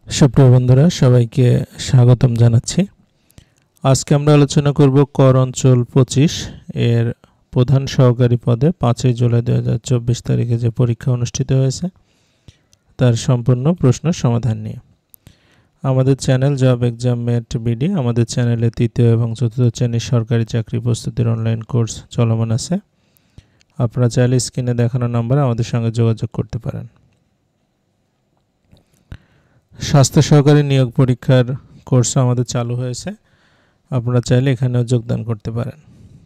সুপ্রিয় বন্ধুরা, সবাইকে স্বাগতম জানাচ্ছি। আজকে আমরা আলোচনা করব কর অঞ্চল 25 এর প্রধান সহকারী পদে 5 জুলাই 2024 তারিখে যে পরীক্ষা অনুষ্ঠিত হয়েছে তার সম্পূর্ণ প্রশ্ন সমাধান নিয়ে। আমাদের channel job exam mate BD, আমাদের চ্যানেলে তৃতীয় এবং চতুর্থ শ্রেণীর সরকারি চাকরি প্রস্তুতির অনলাইন কোর্স চলমান আছে। আপনারা চাইলে স্ক্রিনে দেখানো নম্বরে আমাদের সঙ্গে যোগাযোগ করতে পারেন। স্বাস্থ্য সহকারী নিয়োগ পরীক্ষার কোর্স আমাদের চালু হয়েছে, আপনারা চাইলে এখানেও যোগদান করতে পারেন।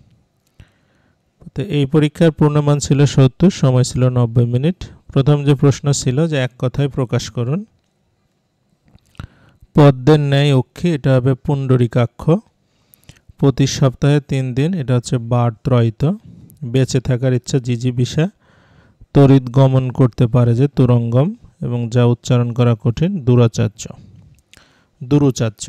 তো এই পরীক্ষার পূর্ণমান ছিল 70, সময় ছিল 90 মিনিট। প্রথম যে প্রশ্ন ছিল যে এক কথায় প্রকাশ করুন। পদ্মের ন্যায় অক্ষী, এটা হবে পুণ্ডরিকাক্ষ। প্রতি সপ্তাহে 3 দিন, এটা হচ্ছে বার ত্রয়িত। বেঁচে থাকার ইচ্ছা জিজিবিষা। তড়িৎ গমন করতে পারে যে তুরঙ্গম, এবং যা উচ্চারণ করা কঠিন দুরুচাচ্য।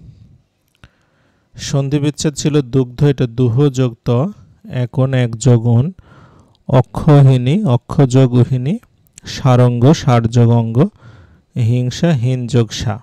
সন্ধি বিচ্ছেদ ছিল দুগ্ধ, এটা দুহ যোগ ত, এখন এক যোগ অন, অক্ষহিনী অক্ষ যোগ উহিনী, সারঙ্গ সার যোগ অঙ্গ, হিংসা হীন যোগ সা।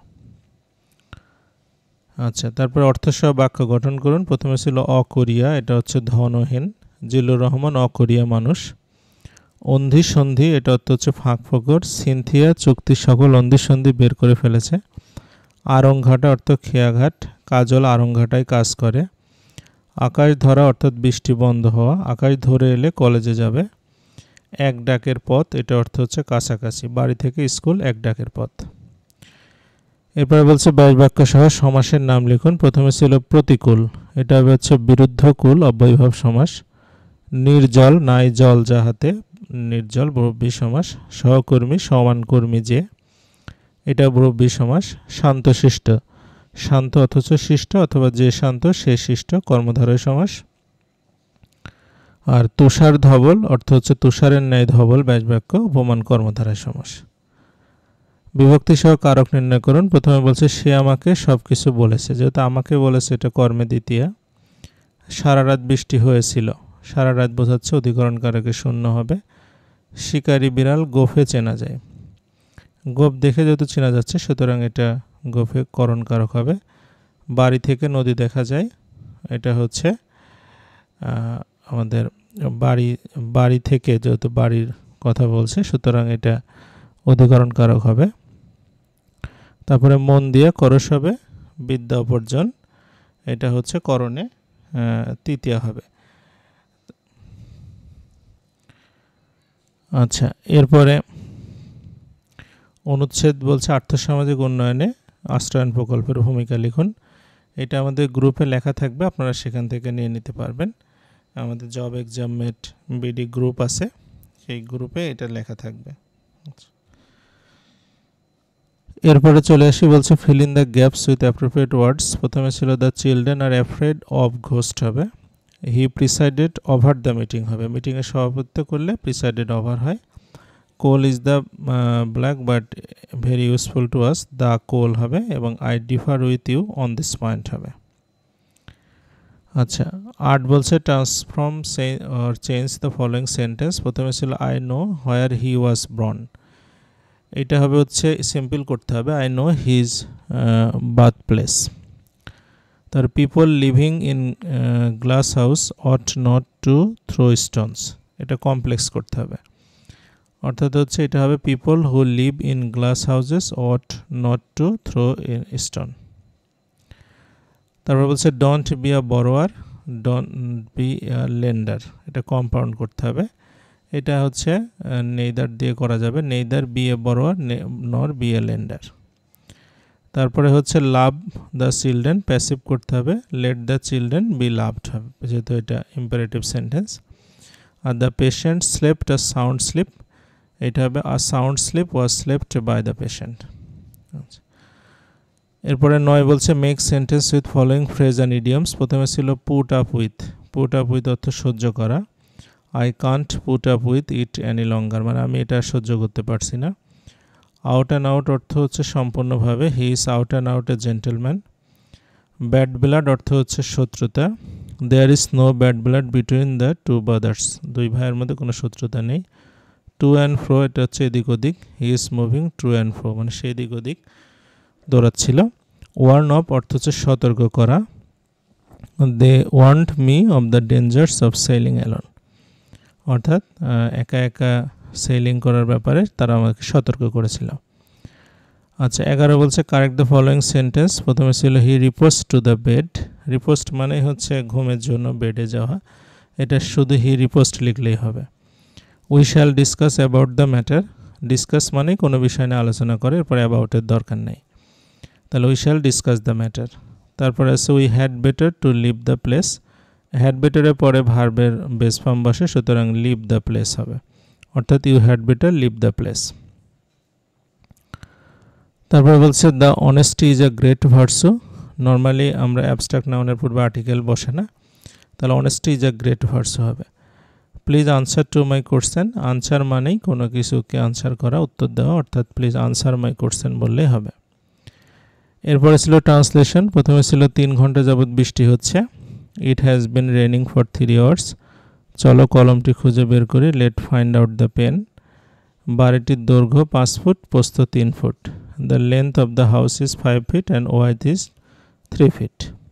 আচ্ছা, তারপর অর্থসহ বাক্য গঠন করুন। প্রথমে ছিল অকরিয়া, এটা হচ্ছে ধনহীন। জিল্লুর রহমান অকরিয়া মানুষ। অন্ধি সন্ধি, এটা অর্থ হচ্ছে ফাঁক ফোকর। সিনথিয়া চুক্তি সকল অন্ধি সন্ধি বের করে ফেলেছে। আরংঘাটা অর্থ খেয়াঘাট, কাজল আরংঘাটায় কাজ করে। আকাশ ধরা অর্থাৎ বৃষ্টি বন্ধ হওয়া, আকাশ ধরে এলে কলেজে যাবে। এক ডাকের পথ, এটা অর্থ হচ্ছে কাছাকাছি, বাড়ি থেকে স্কুল এক ডাকের পথ। এরপরে বলছে ব্যাস বাক্য সহ সমাসের নাম লিখুন। প্রথমে ছিল প্রতিকূল, এটা হচ্ছে বিরুদ্ধকুল অব্যয়ীভাব সমাস। নির্জল নাই জল যাহাতে, নির্জল বহুব্রী সমাস। সহকর্মী সমান কর্মী যে, এটা বহুব্রী সমাস। শান্তশিষ্ট, শান্ত অথচ শিষ্ট অথবা যে শান্ত সে শিষ্ট, কর্মধারয় সমাস। আর তুষার ধবল অর্থ হচ্ছে তুষারের ন্যায় ধবল, ব্যাস বাক্য, উপমান কর্মধারয় সমাস। বিভক্তি সহ কারক নির্ণয় করুন। প্রথমে বলছে সে আমাকে সব কিছু বলেছে, যেহেতু আমাকে বলেছে এটা কর্মে দ্বিতীয়া। সারা রাত বৃষ্টি হয়েছিল, সারা রাত বোঝাচ্ছে অধিকরণ কারকে শূন্য হবে। শিকারী বিড়াল গোফে চেনা যায়, গোফ দেখে যেহেতু চেনা যাচ্ছে সুতরাং এটা গোফে করণ কারক হবে। বাড়ি থেকে নদী দেখা যায়, এটা হচ্ছে আমাদের বাড়ি থেকে, যেহেতু বাড়ির কথা বলছে সুতরাং এটা অধিকরণ কারক হবে। তারপরে মন দিয়ে করস হবে, বিদ্যা উপার্জন, এটা হচ্ছে করণে তৃতীয়া হবে। আচ্ছা, এরপরে অনুচ্ছেদ বলছে আর্থসামাজিক উন্নয়নে আশ্রয়ণ প্রকল্পের ভূমিকা লিখুন। এটা আমাদের গ্রুপে লেখা থাকবে, আপনারা সেখান থেকে নিয়ে নিতে পারবেন। আমাদের job exam mate BD group আছে, সেই গ্রুপে এটা লেখা থাকবে। এরপরে চলে আসি, বলছে fill in the gaps with appropriate words. প্রথমে ছিল the children are afraid of ghost হবে। He presided over the meeting হবে, মিটিংয়ে সভাপতিত্ব করলে প্রিসাইডেড ওভার হয়। Coal is the black but very useful to us, the coal হবে, এবং I differ with you on this point হবে। আচ্ছা, আর্ট বলছে transform or change the following sentence. প্রথমে ছিল I know where he was born, এটা হবে হচ্ছে সিম্পল করতে হবে, I know his birth place. তার people living in glass house ought not to throw stones, এটা কমপ্লেক্স করতে হবে, অর্থাৎ হচ্ছে এটা হবে people who live in glass houses ought not to throw stone. তারপর বলছে don't be a borrower don't be a lender, এটা কম্পাউন্ড করতে হবে, এটা হচ্ছে নেইদার দিয়ে করা যাবে, neither be a borrower nor be a lender. তারপরে হচ্ছে লাভ দ্য চিলড্রেন, প্যাসিভ করতে হবে, let the children be loved হবে, যেহেতু এটা ইম্পারেটিভ সেন্টেন্স। আর the patient slept a sound sleep, এটা হবে a sound sleep was slept by the patient. আচ্ছা, এরপরে 9 বলছে make sentence with following phrase and idioms. প্রথমে ছিল পুট আপ উইথ অর্থ সহ্য করা। I can't put up with it any longer, মানে আমি এটা সহ্য করতে পারছি না। আউট অ্যান্ড আউট অর্থ হচ্ছে সম্পূর্ণভাবে, he is out and out a gentleman. Bad blood অর্থ হচ্ছে শত্রুতা। There is no bad blood between the two brothers, দুই ভাইয়ের মধ্যে কোনো শত্রুতা নেই। টু অ্যান্ড ফ্রো, এটা হচ্ছে এদিক ওদিক। He is moving to and fro, মানে সেই দিক ওদিক দৌড়াচ্ছিল। ওয়ার্ন অফ অর্থ হচ্ছে সতর্ক করা। They warned me of the dangers of sailing alone, অর্থাৎ একা একা সেলিং করার ব্যাপারে তারা আমাকে সতর্ক করেছিল। আচ্ছা, 11 বলছে কারেক্ট দ্য ফলোয়িং সেন্টেন্স। প্রথমে ছিল he reposed to the bed. Reposed মানে হচ্ছে ঘুমের জন্য বেডে যাওয়া, এটা শুধু হি রিপোস্ট লিখলেই হবে। We shall discuss about the matter. Discuss মানে কোনো বিষয় নিয়ে আলোচনা করে, এরপরে অ্যাবাউটের দরকার নেই, তাহলে we shall discuss the matter. তারপরে আছে we had better to leave the place. Had বেটারের পরে ভার্বের বেস ফর্ম বসে, সুতরাং লিভ দ্য প্লেস হবে, অর্থাৎ you had better leave the place. তারপরে বলছে the honesty is a great virtue. Normally আমরা অ্যাবস্ট্রাক্ট নাউনের পূর্বে আর্টিকেল বসে না, তাহলে honesty is a great virtue হবে। Please answer to my question. Answer মানেই কোনো কিছুকে আনসার করা, উত্তর দেওয়া, অর্থাৎ প্লিজ আনসার মাই কোশ্চেন বললেই হবে। এরপরে ছিল ট্রান্সলেশন। প্রথমে ছিল 3 ঘন্টা যাবৎ বৃষ্টি হচ্ছে। It has been raining for 3 hours. চলো কলমটি খুঁজে বের করি। Let find out the pen. বাড়িটির দৈর্ঘ্য 5 ফুট, প্রস্থ 3 foot. The length of the house is 5 feet and width is 3 feet.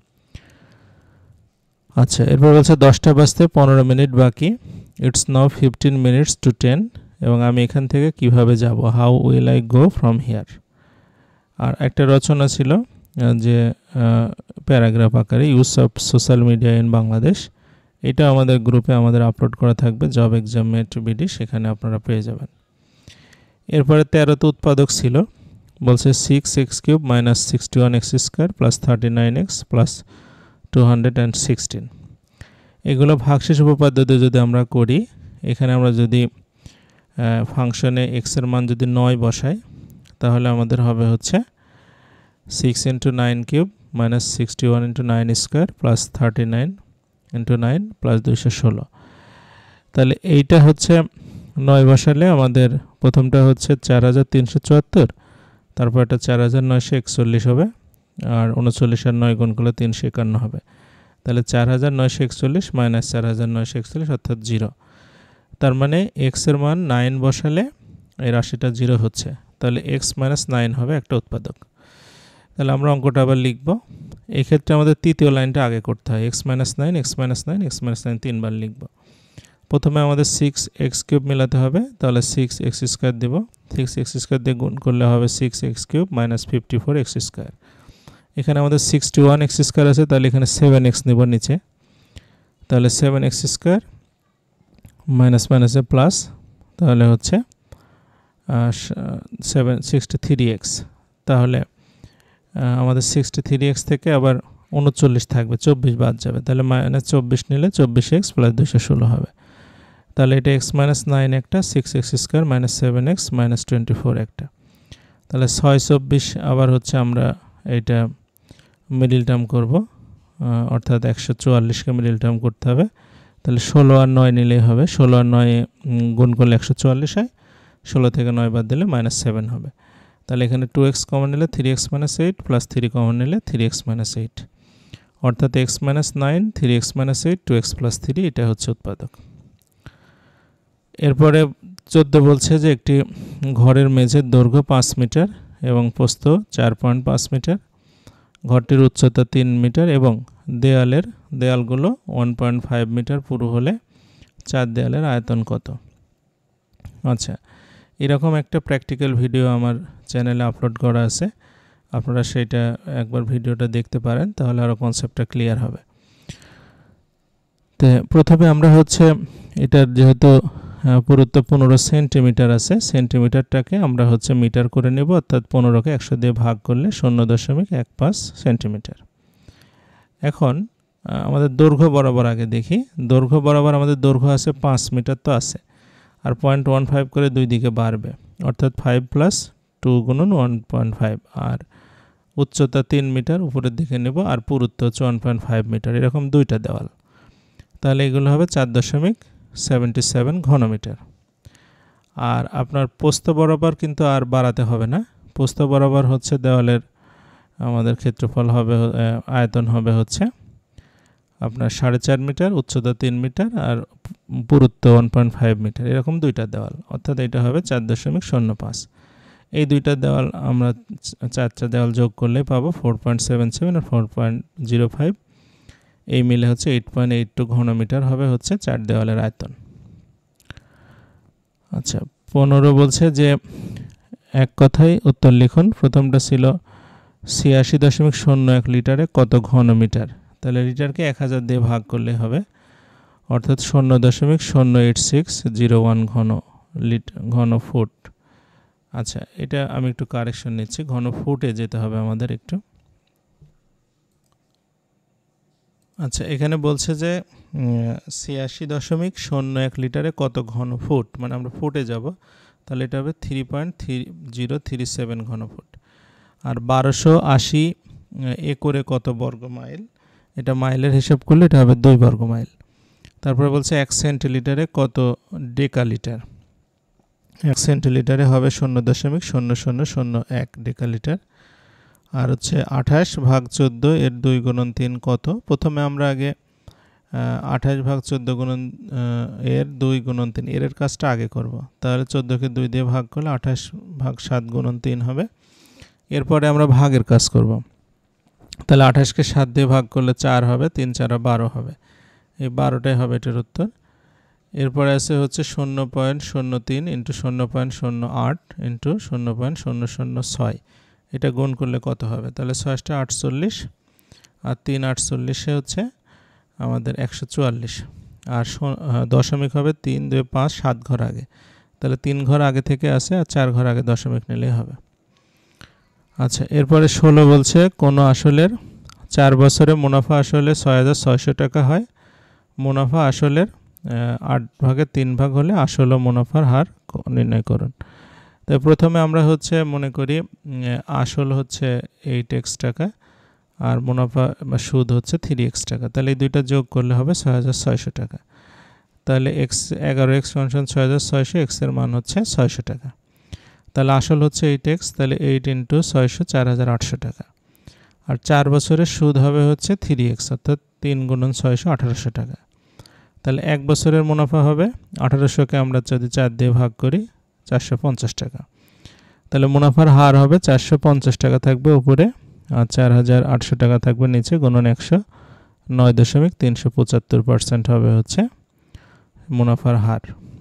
আচ্ছা, এরপর বলছে 10টা বাজতে 15 মিনিট বাকি। It's now 15 minutes to 10। এবং আমি এখান থেকে কিভাবে যাব, how will I go from here. আর একটা রচনা ছিল যে প্যারাগ্রাফ আকারে, use of social media in Bangladesh. এটা আমাদের গ্রুপে আমাদের আপলোড করা থাকবে, জব এক্সামেট বিডি, সেখানে আপনারা পেয়ে যাবেন। এরপরে 13তে উৎপাদক ছিল। বলছে 6x³ - 61x² + 39x + 216। এগুলো ভাগশেষ উপপাদ্যতে যদি আমরা করি, এখানে আমরা যদি ফাংশনে x এর মান যদি 9 বসাই, তাহলে আমাদের হবে হচ্ছে 6 × 9³ - 61 × 9² + 39 × 9 + 216। তাহলে এইটা হচ্ছে 9 বসালে আমাদের প্রথমটা হচ্ছে 4374, তারপর এটা 4941 হবে, আর 39 আর 9 গুণ করলে 351 হবে। তাহলে 4941 - 4941 অর্থাৎ 0। তার মানে x এর মান 9 বসালে এই রাশিটা 0 হচ্ছে, তাহলে x - 9 হবে একটা উৎপাদক। তাহলে আমরা অঙ্কটা আবার লিখব। এই ক্ষেত্রে আমাদের তৃতীয় লাইনটা আগে করতে হয়। x - 9 x - 9 x - 9 তিনবার লিখব। প্রথমে আমাদের 6x³ মেলাতে হবে, তাহলে 6x² দেব। 6x² দিয়ে গুণ করলে হবে 6x³ - 54x²। এখানে আমাদের 61x² আছে, তাহলে এখানে 7x নেব নিচে, তাহলে 7x² মাইনাস মাইনাসে প্লাস, তাহলে হচ্ছে 63x। তাহলে আমাদের 63x থেকে আবার 39 থাকবে, 24 বাদ যাবে, তাহলে -24 নিলে 24x + 216 হবে। তাহলে এটা x - 9 একটা, 6x² - 7x - 24 একটা। তাহলে 6 24 আবার হচ্ছে আমরা এটা মিডল টার্ম করব, অর্থাৎ 144কে মিডল টার্ম করতে হবে। তাহলে 16 আর 9 নিলেই হবে, 16 আর 9 গুণ করলে 144 হয়, 16 থেকে 9 বাদ দিলে -7 হবে। তাহলে এখানে 2x কমন নিলে 3x - 8 + 3 কমন নিলে 3x - 8, অর্থাৎ x - 9 3x - 8 2x + 3, এটা হচ্ছে উৎপাদক। এরপরে 14 বলছে যে একটি ঘরের মেঝের দৈর্ঘ্য 5 মিটার এবং প্রস্থ 4.5 মিটার, ঘরটির উচ্চতা 3 মিটার এবং দেয়ালগুলো 1.5 মিটার পুরু হলে 4 দেয়ালের আয়তন কত। আচ্ছা, এরকম একটা প্র্যাকটিক্যাল ভিডিও আমার চ্যানেলে আপলোড করা আছে, আপনারা সেটা একবার ভিডিওটা দেখতে পারেন, তাহলে আরও কনসেপ্টটা ক্লিয়ার হবে। তো প্রথমে আমরা হচ্ছে এটার যেহেতু পুরুত্ব 15 সেন্টিমিটার আছে, সেন্টিমিটারটাকে আমরা হচ্ছে মিটার করে নেব, অর্থাৎ 15কে 100 দিয়ে ভাগ করলে 0.15 সেন্টিমিটার। এখন আমাদের দৈর্ঘ্য বরাবর আগে দেখি। দৈর্ঘ্য বরাবর আমাদের দৈর্ঘ্য আছে 5 মিটার তো আছে, আর 0.15 করে দুই দিকে বাড়বে, অর্থাৎ 5 + 2 গুণন 1.5, আর উচ্চতা 3 মিটার উপরের দিকে নেব, আর পুরুত্ব হচ্ছে 1.5 মিটার, এরকম দুইটা দেওয়াল। তাহলে এগুলো হবে 4.77 ঘনমিটার। আর আপনার প্রস্থ বরাবর কিন্তু আর বাড়াতে হবে না, প্রস্থ বরাবর হচ্ছে দেওয়ালের আমাদের ক্ষেত্রফল হবে, আয়তন হবে হচ্ছে আপনার 4.5 মিটার, উচ্চতা 3 মিটার আর পুরুত্ব 1.5 মিটার, এরকম দুইটা দেওয়াল, অর্থাৎ এটা হবে 4.05। এই দুইটা দেওয়াল আমরা চারটা দেওয়াল যোগ করলে পাবো 4.77 আর 4.05, এই মিলে হচ্ছে 8.82 ঘনমিটার হবে হচ্ছে 4 দেওয়ালের আয়তন। আচ্ছা 15 বলছে যে এক কথায় উত্তর লিখুন। প্রথমটা ছিল 86.01 লিটারে কত ঘনমিটার, তাহলে লিটারকে 1000 দিয়ে ভাগ করলে হবে, অর্থাৎ 0.08601 ঘন ফুট। আচ্ছা এটা আমি একটু কারেকশন নিচ্ছি, ঘন ফুটে যেতে হবে আমাদের একটু। আচ্ছা এখানে বলছে যে 86.01 লিটারে কত ঘন ফুট, মানে আমরা ফুটে যাব, তাহলে এটা হবে 3.3037 ঘন ফুট। আর 1280 একরে কত বর্গ মাইল, এটা মাইলের হিসাব করলে এটা হবে 2 বর্গ মাইল। তারপরে বলছে 1 সেন্টিলিটারে কত ডেকালিটার, 1 সেন্টিলিটারে হবে 0.0001 ডেকালিটার। আর হচ্ছে 28 ভাগ 14 এর 2 গুণন 3 কত, প্রথমে আমরা আগে 28 ভাগ 14 গুণন এর 2 গুণন 3 এর কাজটা আগে করব। তাহলে 14কে 2 দিয়ে ভাগ করলে 28 ভাগ 7 গুণন 3 হবে। এরপরে আমরা ভাগের কাজ করব, তাহলে 28কে 7 দিয়ে ভাগ করলে 4 হবে, 3 4 12 হবে, এই 12টাই হবে এটার উত্তর। এরপরে আছে হচ্ছে 0.03 ইন্টু 0.08 ইন্টু 0.006, এটা গুণ করলে কত হবে, তাহলে 6 48 আর 3 48 হচ্ছে আমাদের 144, আর দশমিক হবে 3 2 5 7 ঘর আগে, তাহলে 3 ঘর আগে থেকে আসে আর 4 ঘর আগে দশমিক নিলেই হবে। আচ্ছা এরপরে 16 বলছে কোনো আসলের 4 বছরে মুনাফা আসলে 6600 টাকা হয়, মুনাফা আসলের 8 ভাগের 3 ভাগ হলে আসল ও মুনাফার হার নির্ণয় করুন। তো প্রথমে আমরা হচ্ছে মনে করি আসল হচ্ছে 8x টাকা আর মুনাফা বা সুদ হচ্ছে 3x টাকা, তাহলে এই দুইটা যোগ করলে হবে 6600 টাকা। তাহলে x 6600, x এর মান হচ্ছে 600 টাকা, তাহলে আসল হচ্ছে 8x, তাহলে 8 ইন্টু 600 4800 টাকা। আর 4 বছরের সুদ হবে হচ্ছে 3x, অর্থাৎ 3 গুণন 600 1800 টাকা। তাহলে 1 বছরের মুনাফা হবে 1800কে আমরা যদি 4 দিয়ে ভাগ করি 450 টাকা, তাহলে মুনাফার হার হবে 450 টাকা থাকবে উপরে আর 4800 টাকা থাকবে নিচে, গুণন 100, 9.375% হবে হচ্ছে মুনাফার হার।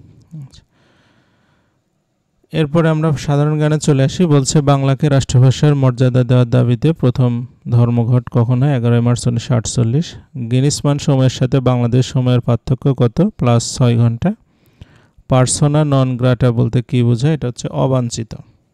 এরপরে আমরা সাধারণ জ্ঞানে চলে আসি। বলছে বাংলাকে রাষ্ট্রভাষার মর্যাদা দেওয়ার দাবিতে প্রথম ধর্মঘট কখন হয়, 11 মার্চ 1948। গিনিস মান সময়ের সাথে বাংলাদেশ সময়ের পার্থক্য কত, +6 ঘন্টা। পার্সোনা নন গ্রাটা বলতে কি বোঝায়, এটা হচ্ছে অবাঞ্ছিত।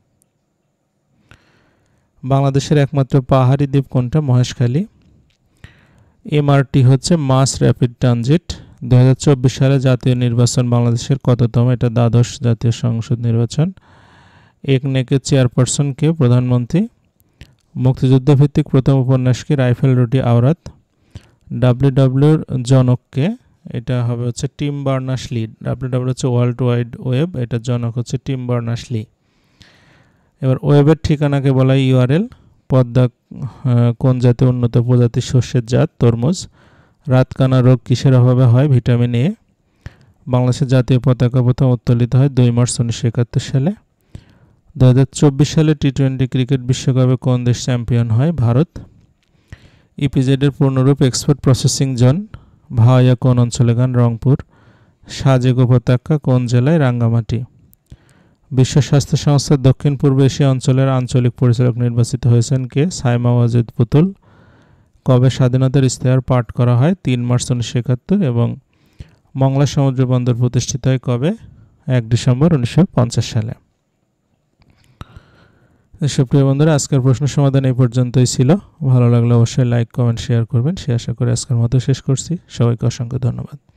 বাংলাদেশের একমাত্র পাহাড়ি দ্বীপ কোনটা, মহেশখালী। এমআরটি হচ্ছে মাস র্যাপিড ট্রানজিট। 2024 সালে জাতীয় নির্বাচন বাংলাদেশের কততম, এটা দ্বাদশ জাতীয় সংসদ নির্বাচন। একনেকের চেয়ারপারসন কে, প্রধানমন্ত্রী। মুক্তিযুদ্ধ ভিত্তিক প্রথম উপন্যাস কি, রাইফেল রুটি আওরাত। ডাব্লিউডাব্লিউর জনককে, এটা হবে হচ্ছে টিম বার্নার্স-লি। ডাব্লিউডাব্লিউ হচ্ছে ওয়ার্ল্ড ওয়াইড ওয়েব, এটা জনক হচ্ছে টিম বার্নার্স-লি। এবার ওয়েবের ঠিকানাকে বলা হয় ইউআরএল। পদ্মা কোন জাতীয় উন্নত প্রজাতির শস্যের জাত, তরমুজ। রাতকানা রোগ কিসের অভাবে হয়, ভিটামিন এ। বাংলাদেশের জাতীয় পতাকা প্রথম উত্তোলিত হয় 2 মার্চ 1971 সালে। 2024 সালে টি-20 ক্রিকেট বিশ্বকাপে কোন দেশ চ্যাম্পিয়ন হয়, ভারত। ইপিজেডের পূর্ণরূপ এক্সপোর্ট প্রসেসিং জোন। ভাওয়াইয়া কোন অঞ্চলে গান, রংপুর। সাজেক উপত্যকা কোন জেলায়, রাঙ্গামাটি। বিশ্ব স্বাস্থ্য সংস্থার দক্ষিণ পূর্ব এশিয়া অঞ্চলের আঞ্চলিক পরিচালক নির্বাচিত হয়েছেন কে, সাইমা ওয়াজিদ পুতুল। কবে স্বাধীনতার ইশতেহার পাঠ করা হয়, 3 মার্চ 1971। এবং মংলা সমুদ্র বন্দর প্রতিষ্ঠিত হয় কবে, 1 ডিসেম্বর 1950 সালে। সুপ্রিয় বন্ধুরা, আজকের প্রশ্ন সমাধান এই পর্যন্তই ছিল। ভালো লাগলে অবশ্যই লাইক কমেন্ট শেয়ার করবেন। সে আশা করে আজকের মতো শেষ করছি। সবাইকে অসংখ্য ধন্যবাদ।